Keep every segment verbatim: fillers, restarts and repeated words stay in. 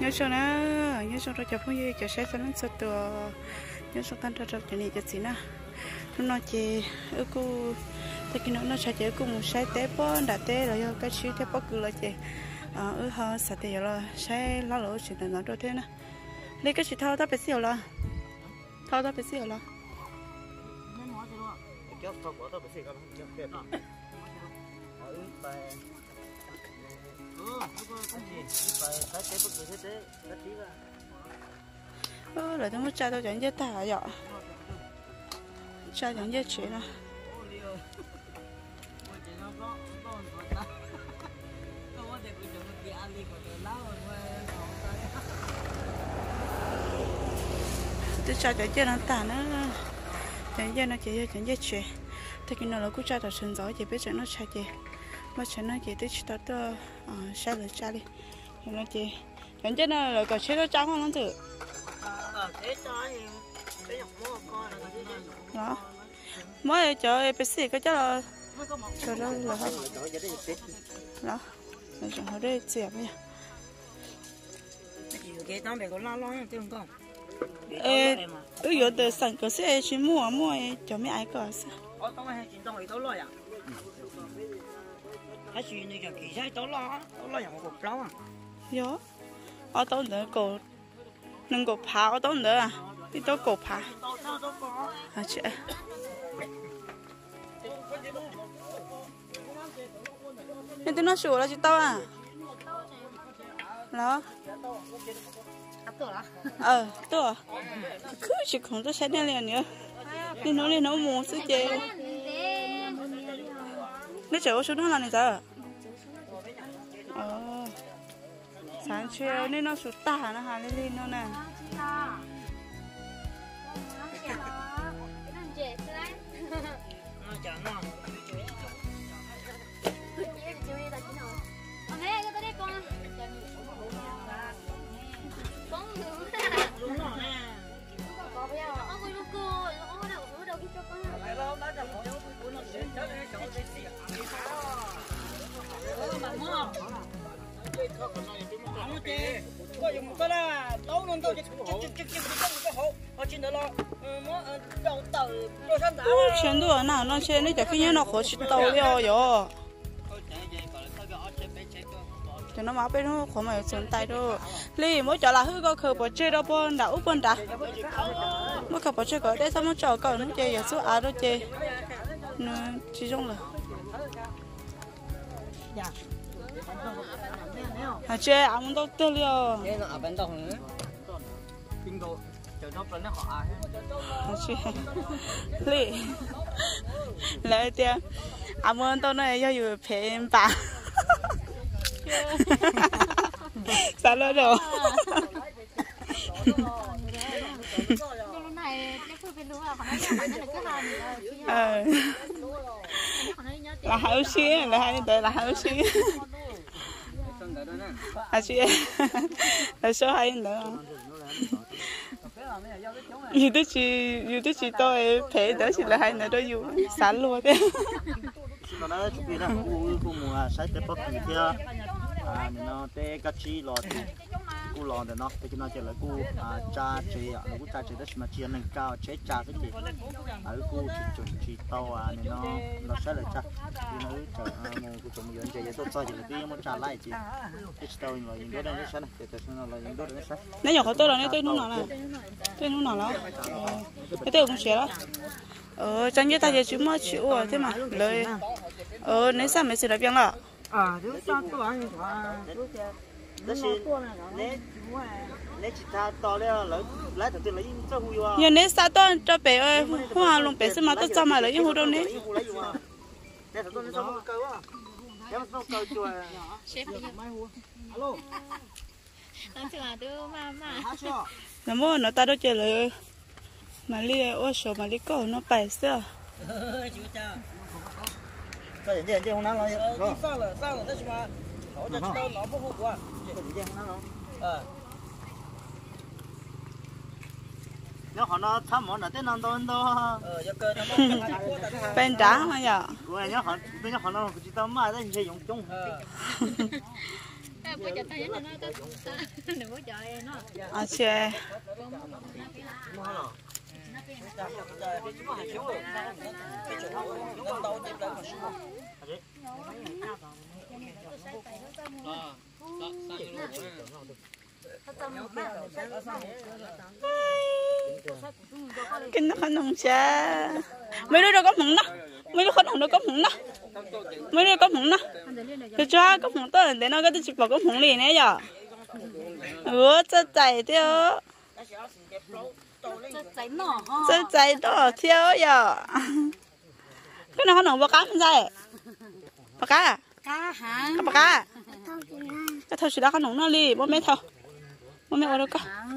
nhớ cho nó nhớ cho nó chụp phong gì cho sẽ cho nó sốt tựa nhớ cho tan cho cho cái này cho xí na nó nói chị ở cô thì cái nó nó sẽ chị cô một sai té bó đã té rồi cái chữ té bó cứ là chị ở họ sẽ té rồi sai lá lỗ chỉ là nó đôi thế nè đây cái chữ thao ta phải xíu là thao ta phải xíu là ơ rồi tôi muốn cha tôi chẳng chết ta vậy cha chẳng chết chuyện à tôi cha chẳng chết nó ta nữa chẳng chết nó chỉ chẳng chết chuyện thì cái nào là cũng cha tôi sinh giỏi chỉ biết chẳng nó cha gì mà chẳng nó chỉ tôi chỉ tao tôi sai lời cha đi thì nó chỉ chẳng chết nó là có chế nó trắng không nó tự đó mới chờ bác sĩ cái chắc là chờ đó là không đó là chẳng có đây chẹp nhỉ ê ư giờ từ sẵn có sẽ chỉ mua mua cho mấy ai có sao hay chuyện này cái kỳ sai tao lo tao loอย่างกับเราอ่ะ yo ở tao nữa cổ nâng cổ phá ở tao nữa à đi tao cổ phá à chị nên tôi nói sủa là chị tao à đó ờ tôi cứ chỉ không tôi sẽ đi liền nữa đi nói lên nó mua sức chơi nó chở số đó là này sao ờ sáng chiều nên nó sụt tả nó hà lên lên nó nè全都ở nào nó chơi nó chả cái nhớ nó khó chịu tàu yo yo cho nó máu bên nó khó mà chân tay đâu li mỗi chỗ là hư có khờ bỏ chơi đâu bọn đã úp bọn đã mỗi khờ bỏ chơi có đấy sao mỗi chỗ cậu nó chơi giờ số á đó chơi nó chỉ trong là à chơi à muốn đâu tiêu liao lì lại tiền à muốn tôi nói cho dù phèn bà sao lo rồi là hảo xí là hai người là hảo xí à xí là số hai nữa dù tôi chỉ dù tôi chỉ tôi phải đó chỉ là hai nữa đó dù sẵn luôn đấy nó nói chụp đi nè cô cô mua sai cái bắp gì kia à nó té cá chi lọt cô lọt để nó để cho nó chỉ là cô cha chế à cô cha chế đó mà chia nâng cao chế cha cái gì à cô chỉ chuẩn chỉ tàu à nên nó nó sẽ là cha thì nó chờ một cô chồng người chế tốt cho chỉ là cái một cha lại chỉ cái tàu rồi những cái đó nó sẽ này cái tàu nó là những cái đó nó sẽ nếu nhỏ có tôi là nếu tôi nó nào nè tôi nó nào đó cái tôi cũng sẽ đó ờ chẳng như ta giờ chỉ mới chịu à thế mà lời ờ nếu sao mới xử lý bien là à nếu sao tôi ăn quả đó là nếu nếu chỉ ta to lên lấy lấy thằng tiền lấy cho hui vào nhưng nếu sao tôi cho bé ơi hoa luôn bé xem mà tôi cho mà lấy những hồ đâu nè để thằng tôi nó xong câu á để nó xong câu chùa alo đang chờ tôi mà mà nó mua nó ta đâu chơi lời mà li ô số mà li cổ nó bảy xưa cái gì gì không nắng rồi sao là sao là thế mà họ cho tao nó không hụt quá cái gì gì không nắng rồi ờ nếu họ nó thăm món là tên non đâu đâu ờ giờ cơ nó bên đá mà nhở của anh nhớ họ bên nhớ họ nó chỉ tao mà đấy chỉ dùng chung bây giờ tay nó nó đừng có chơi nó à xe kinh nó không nồng cha mấy đứa đâu có mỏng đó mấy đứa không nồng đâu có mỏng đó mấy đứa có mỏng đó cái cha có mỏng tới để nó có thể chụp vào có mỏng liền đấy giờ ủa cho chạy theo cho chạy đó theo giờ cái nào không nồng bao cá không dây bao cá à cá hả cá bao cá cái thôi chỉ đã không nồng nó đi bố mẹ thôi bố mẹ ở đâu cơ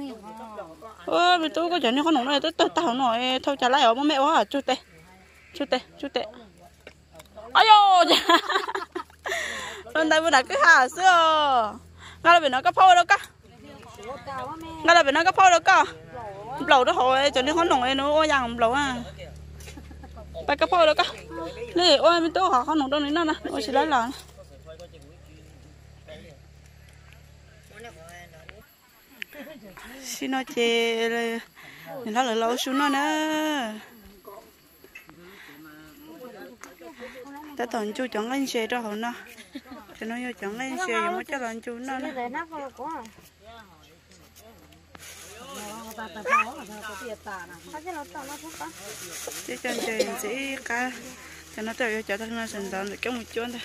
ơ vì tôi có chuyện này không nồng này tôi tôi tao nói thôi trả lại ở bố mẹ quá chú tê chú tê chú tê ôi yo hôm nay bữa đã cứ hà xưa ngay là bị nó có phô đâu cả ngay là bị nó có phô đâu cả lẩu đó hồi cho nên không nồng ấy nó ôi rằng lẩu à phải có phô đâu cả này ôi mình tôi họ không nồng đâu nữa nè ôi chỉ lấy là xin nó chê mình nói là lâu xuống nó nữa ta toàn chú chọn lên xe cho họ nó cho nó vô chọn lên xe rồi mới cho lên chú nó nữa chứ cho chơi chỉ cả cho nó tới cho thằng nó sinh tồn được cái một chút thôi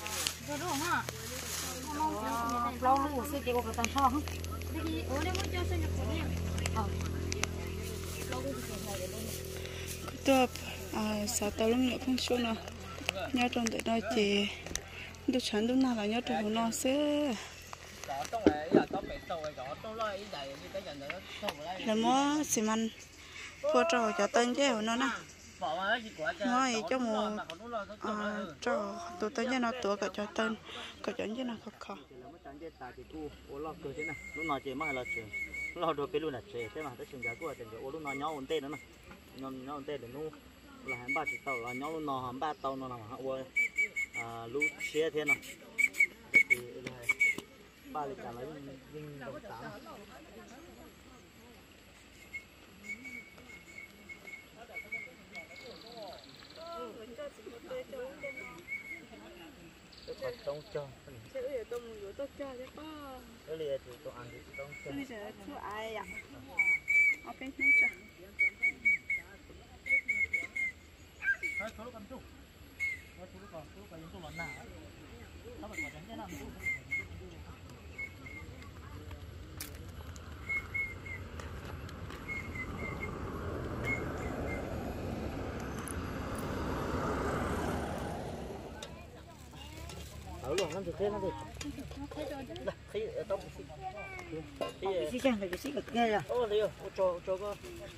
tôi à sao tao lúc nữa không xuống nữa nhớ trong tụi nó chỉ tôi chán tôi nào là nhớ trong nó sẽ là mua xi măng mua trò cho tên chứ nó nè mua cho một trò tụi tên cho nó tụi cả cho tên cả cho chứ nó khó khó lúc nào chị mới là chị lo đồ cái luôn là chị thế mà tới trường giáo của trường giáo lúc nào nhau ổn tên nữa nè nhau nhau ổn tên để nu là hai ba chỉ tàu là nhau lúc nào hai ba tàu nó nào hả ơi à lúc xe thế nào thì là ba lịch cả lấy vinh đồng tám tông cho cái này tông nhiều tông cho đấy có cái này thì tông ăn thì tông cho cái này chú ai ạ ở bên này cho cái số con chú cái số con số cái số lần nào nó phải có cái nào ở luôn làm gì thế nó đi đây thấy ở trong cái xí chăng cái xí cực nghe à ô liều cho cho có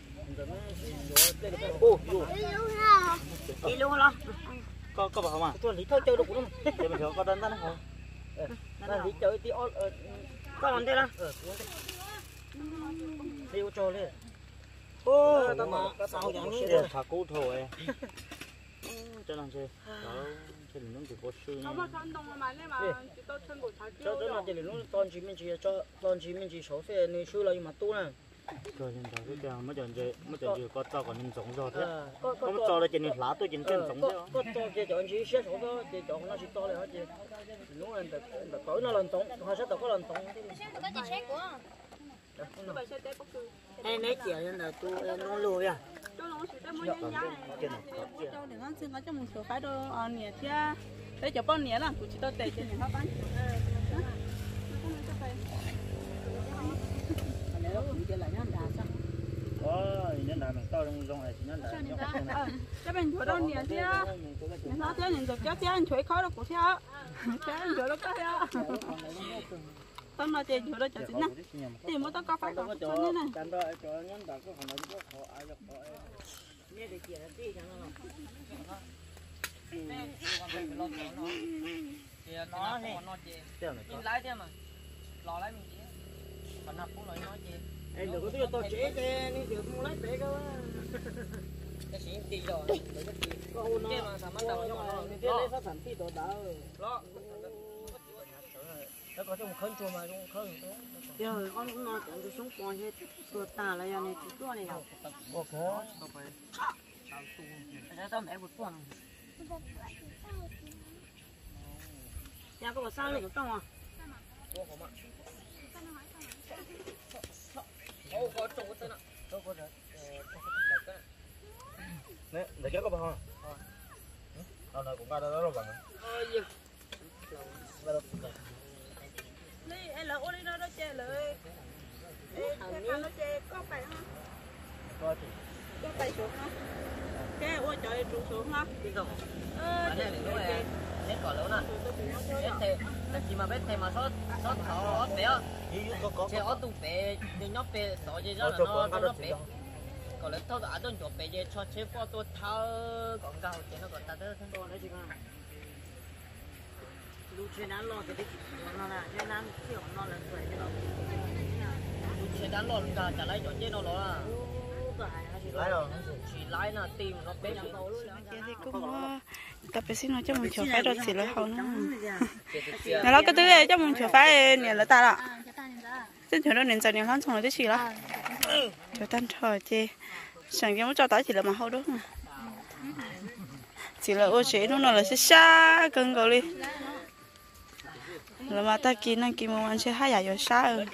ô đi luôn lo có có bảo mà tôi lý thôi chơi được cũng để mình hiểu có đơn ra nó không là lý chơi tí ô có làm thế đó đi cho lên ô tao mà sao chẳng như thả cú thôi cho làm gì cho nên nó chỉ có suy cho cho nó chỉ là nó toàn chỉ mình chỉ cho toàn chỉ mình chỉ số xe này suy là mà tu này rồi hiện tại cái cái mấy chuyện gì mấy chuyện gì có cho còn nên giống rồi thế không cho là chỉ nên lá tôi chỉ nên giống thôi có cho chỉ chọn chỉ xét số đó chỉ chọn nó chỉ to này hết chỉ nó là là tối nó lần tổng hai set có lần tổng em nói chuyện là tôi nó lùi à cho để nó xin nó cho một số cái đồ ăn nhẹ chứ để cho bao nhiêu là cũng chỉ tôi tệ cho những các bạn có nhân là mình to trong trong này thì nhân là cái bên chỗ đâu nhẹ chứ nó thế nhìn được chứ thế anh chuối khó đâu cũng thế thế anh chuối đâu có thế tao nói chuyện chỗ đó cho chính nè thì mới tao có phải có cho như này nghe được chuyện gì chẳng nó nó này nó chị mình lái thế mà lò lái mình chị mình học cũng nói nói chị em đừng có biết tôi chế cái nên được không lái bé cơ cái gì tì rồi cái mà sao mà tao cho nó lấy phát sản tì đồ đá rồi nó có trong khơi chùa mà trong khơi nữa giờ con cũng nói tưởng tôi sống còn hết tôi ta là giờ này chỉ tôi này nào có có không phải giờ tao mẹ một tuần nhà có sao này trong à có có mà ô có trộn cái tên ạ có có đấy nè để cho có bao không ờ này cũng ra đó rồi bạn ơi gì đi em lỡ đi nó nó chơiเลยnó chơi có phải không coi thì có phải xuống không cái ôi trời trụ xuống không đi đâu ơ anh này lúc này hết cỏ lớn nè hết thề là chỉ mà biết thề mà sót sót thọ bé có có chơi ở tủ bé nhưng nhóc bé sợ gì đó là nó nó bé còn lớn thâu đã đơn chỗ bé chơi cho chế qua tôi thao còn cao chế nó còn ta tới thân đồ đấy chị con lúc chơi đá lo thì đấy nó là chơi đá kiểu nó là tuổi cái đó chế đá lon cả trả lại chỗ chế nó là lái rồi chỉ lái là tìm nó bé chỉ Chị thì cũng tập về xin nó cho mình chở phải rồi chỉ là hậu nó Dạ. nó cái thứ này cho mình chở phải nè là ta là à cho ta nên ra xin chở nó nền dài nền lắm xong rồi tới chỉ là chở tan thở chị chẳng cái muốn cho tới chỉ là mà hậu đó chỉ là ô chế nó là sẽ xa cần gọi đi là mà ta kia năng kia mà ăn sẽ hai giải rồi xa rồi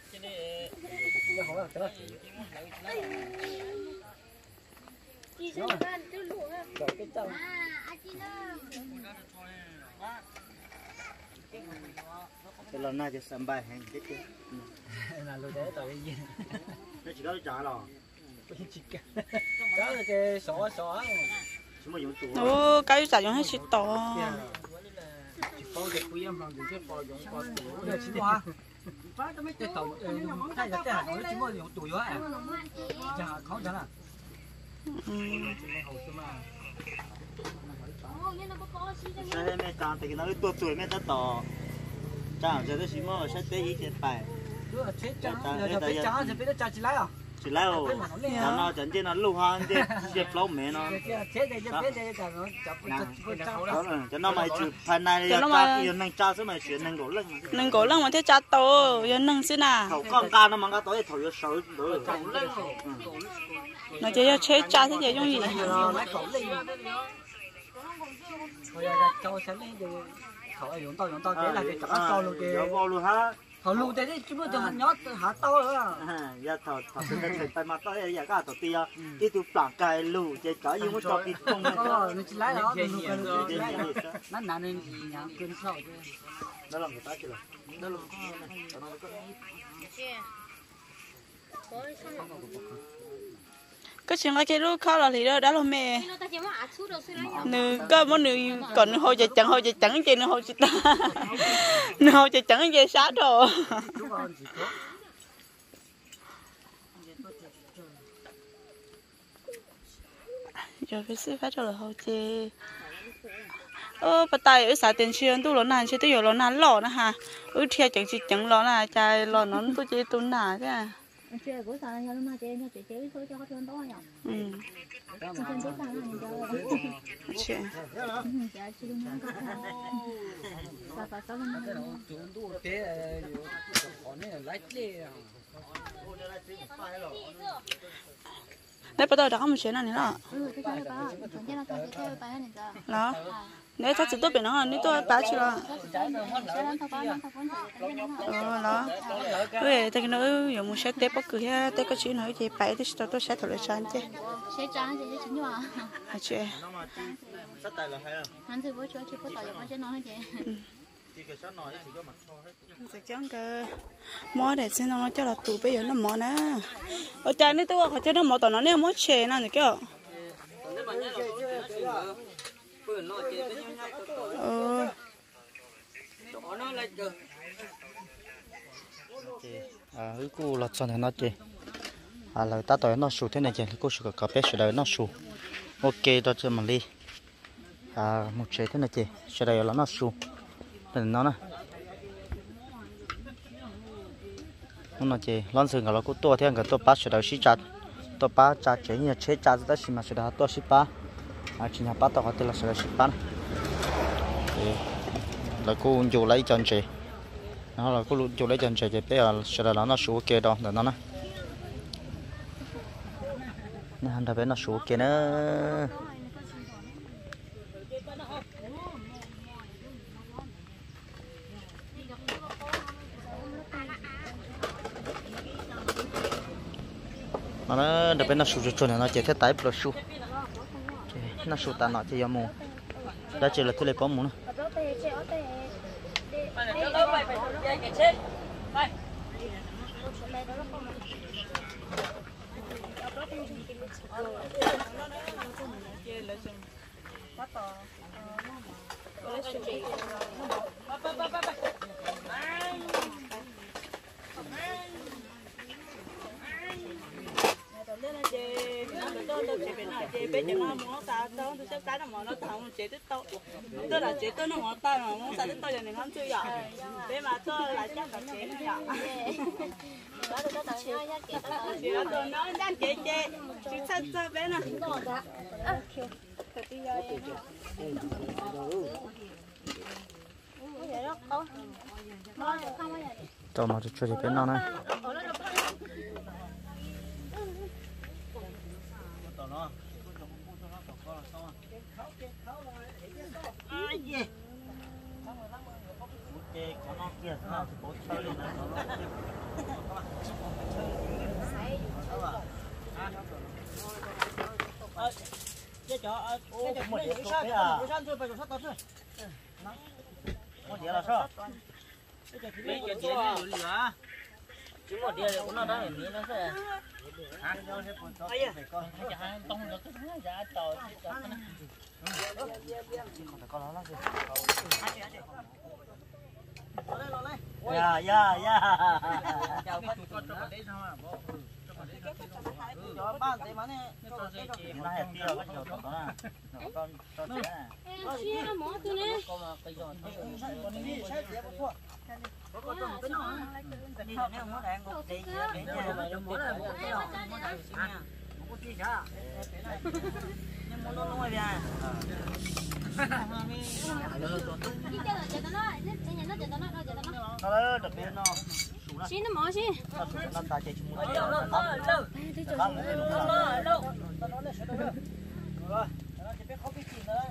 đi xem con tôi lụa à anh chị đó cái lần này thì sắm bài hàng cái cái là lối đấy tại vì nó chỉ có trả rồi đó là cái sọ sọ chúng mà dùng tủ ô cái giải dụng hết chỉ to con cái quý em bằng những cái bò dùng bò tủ để chín hoa cái tàu thay là cái hàng nó chỉ mua dùng tủ đó à chả khó chả là sai mẹ chọn thì nó tua tuổi mẹ ta tỏ chọn giờ tôi chỉ mua sai tế ý trên bài cứ chết trắng giờ biết trắng giờ biết nó trắng chỉ lấy à chỉ lấy rồi nó nó chẳng trên nó lưu hoang trên trên lâu mẹ nó chết đây chết đây cả nó chọc chọc đó rồi cho nó mày chụp phần này giờ ta yêu năng cha số mày chuyển năng gỗ lưng nâng cổ lưng mà thế cha to giờ nâng xin à thầu con ca nó mang cái tối thầu vô sầu rồi nó chỉ cho chế cha thế gì giống gì lấy cổ lên rồi ra cho sáng đi thì họ dùng to dùng to thế là cái chọc to luôn kìa vô luôn ha họ lưu thế đấy chúng tôi nhót hạ to nữa à giờ thầu thầu cái thầy tay mà tới giờ cái tổ tia cái tụ plảng cài lù chơi cỡ như muốn cho cái không nó chỉ lấy đó lưu cái lưu cái lấy nó nặng nên nhà cơn sầu chứ đó là người ta chứ là đó là cái chuyện cái lúc khó là thì đó đó là mẹ nó ta chỉ mà ăn chút đâu xíu lấy nữ có món nữ còn hồi giờ chẳng hồi giờ chẳng chị nữ hồi chị ta nữ hồi giờ chẳng về sát rồi giờ phải xử phát rồi là hồi chị ơ bắt tay ở xã tiền xuyên tu lon nàn chứ tu lon nàn lò nữa ha ở theo chẳng chỉ chẳng lò là trai lò nó tu chơi tu nà thế à chơi của sao nhà nó mà chơi nó chơi chơi thôi cho họ chơi to nhở ừ chơi chơi sao là mình chị chơi chơi chơi luôn nó sao phải sao nó chúng tôi thế còn này lấy chơi đấy bắt đầu đã có một chuyện này nữa ừ cái chơi ba còn chơi nó chơi chơi ba này giờ đó nếu ta chỉ tốt biển nó nếu tôi bán chưa ờ đó vậy thì nó dùng một set tép bất cứ ha tép có chuyện nói gì bảy thì tôi tôi sẽ thử lại chán chứ sẽ chán thì chính nhở hả chị sát tay là hay không hắn thì bố chúa chỉ có tỏi con sẽ nói gì chỉ cái sát nói chỉ có mặt thôi chắc chắn cái món để xem nó cho là tủ bây giờ nó món nè ở trái này tôi có cho nó món tỏi nó nếu món chè nó thì kiểu ờ à cái cô lọt xong thì nó chị à là ta tỏi nó sụt thế này chị cô sụt cả bé sụt đời nó sụt ok đó cho mình đi à một chế thế này chị sụt đời là nó sụt nên nó nè nó chị lon sừng là cô tua thế cái tua ba sụt đời xí chặt tua ba chặt chế như chế chặt đó xí mà sụt đời tua xí ba à chỉ nhà ba tao có thể là sụt đời xí ba là cô dùng lấy chân chị nó là cô chủ lấy chân chạy chạy bé à sẽ là nó số kia đó để nó nè nè anh đã bé nó số kia nữa nó đã bé nó số cho nên nó chạy theo tay pro số nó số ta nó chạy giống mù đã chỉ là tôi lấy bóng mù nữa chị bé cho nó muốn ta tao tôi sẽ cái nó mà nó thằng chị tới tao tôi là chị tôi nó muốn ta mà muốn ta tới tao giờ này nó chưa vậy bé mà tôi là chắc là chị nó vậy chị nó tôi nói đang chị chị chị sao sao bé nè cho nó cho chị bên nó này ai gì cái con nó kia nó thì bố chơi lên nó cái chó một đĩa số cái à một đĩa là sao mấy cái đĩa này rồi à chứ một đĩa cũng nó đó thì nó sẽ hả ai à con hai tông được cái giá trời dạ dạ dạ chào con con cho đấy sao à bố cho ba thế mà nè cho cái nó hẹp kia bắt đầu đó là con con thế à chia nó mỏ tôi nè con mà bây giờ con đi sai thế bố có con tôm cái nó cái này nếu muốn ăn một tí để nhà mà muốn là một cái đó muốn ăn à một tí cả nhưng muốn nó nói về à nó đặc biệt nó xin nó mỏ xin nó ta chạy chung nó nó nó nó nó nó rồi nó chỉ biết không biết gì nữa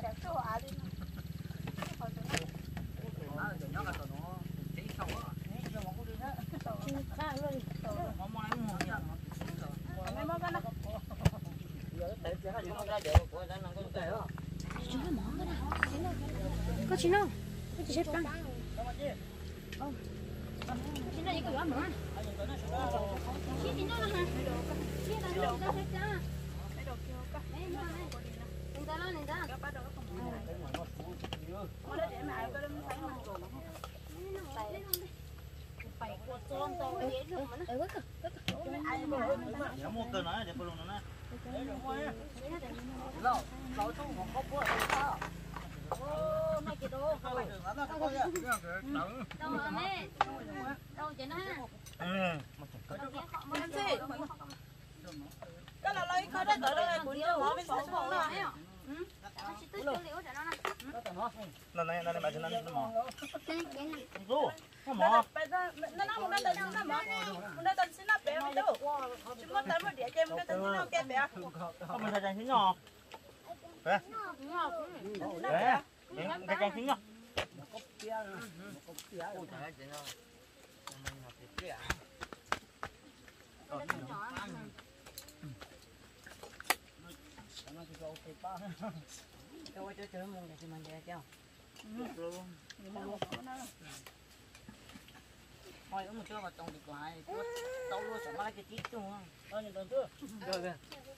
có chín không có chỉ xếp răng chín là những cái mỏ chín chín nó là hả chín là những cái xếp răng người ta nói người ta nó mua cơm nói để luôn nó lâu lâu chung một cốc quá sao ô mấy cái đồ đâu mà mẹ đâu chị nó ha ừ cái là lấy cái đó tới đây cũng chưa hóa bên phòng phòng nào lần này lần này bà cho nó mỏ Rú. nó mỏ nó nó muốn nó tới nó mỏ muốn nó tới xin nó bé không đâu chúng nó tới một địa chơi muốn nó tới nó kẹp bé không mình phải dành thứ nhỏ đấy đấy cái dành thứ nhỏ đâu cho chơi mùng để cho mình chơi cho thôi nó một chỗ mà trồng được hoài tao luôn sẽ lấy cái chít chung thôi nhìn tuần trước rồi kìa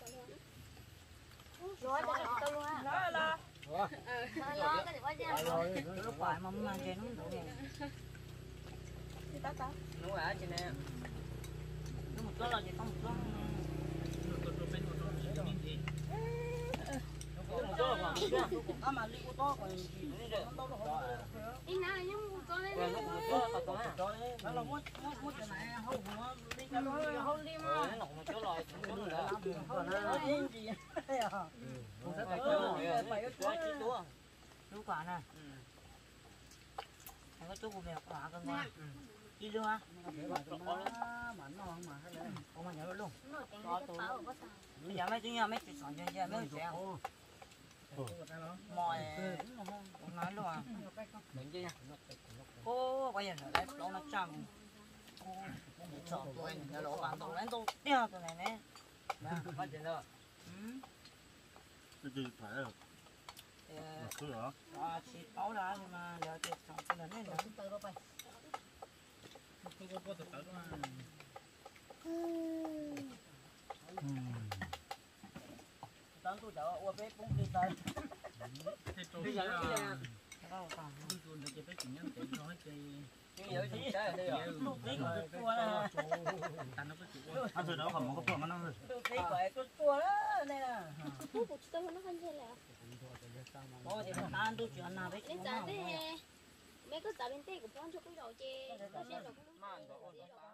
Rồi cho tao luôn á. nó là Rồi lo cái gì quá chứ. rồi lúc phải mà mang chơi nó đủ nè thì ta ta nó ở trên này nó một chỗ là gì không một chỗ à mà đi ô tô còn gì nữa đâu đâu Đi nào nhưng con lên. nó là muốn muốn cái này hậu nó đi cho nó hậu đi mà nó một chỗ rồi cũng nữa còn nó gì à không sẽ phải cái phải cái chỗ chỉ túa chú quả nè có chú của mèo quả cơ mà đi luôn á mà nó không mà hay là không mà nhớ luôn nó chẳng có cái pháo có sao bây giờ mấy chúng nhà mấy chuyện sọn cho cho mấy chuyện mồi không nói luôn à mình chứ nha ô bây giờ nó lấy nó trăm sọn tôi nó lỗ bằng tôi lấy tôi đeo tôi này nè phát triển rồi từ từ phải rồi cứ hả à chỉ áo ra nhưng mà giờ thì sọn tôi là nên là từ đâu vậy tao tôi chở qua bếp cũng đi tới bây giờ nó kia đâu còn tôi được cái chuyện nhân tiện nói thì bây giờ thì sẽ đi rồi lúc tí còn tôi chua đó anh rồi đó còn một cái phần nó lúc tí còn tôi chua đó đây nè tôi cũng tôi nó không chơi là ôi thì mà ăn tôi chuyện nào đấy đến giờ thế mấy cái giờ bên tây của con cho cái đầu chê nó sẽ là